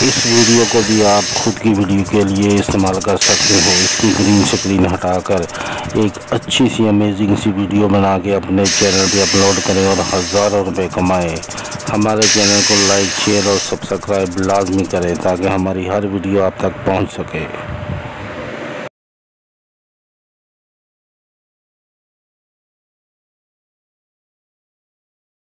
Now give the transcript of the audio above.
इस वीडियो को भी आप खुद की वीडियो के लिए इस्तेमाल कर सकते हो। इसकी ग्रीन स्क्रीन हटाकर एक अच्छी सी अमेजिंग सी वीडियो बना के अपने चैनल पे अपलोड करें और हज़ारों रुपए कमाएं। हमारे चैनल को लाइक, शेयर और सब्सक्राइब लाजमी करें ताकि हमारी हर वीडियो आप तक पहुंच सके।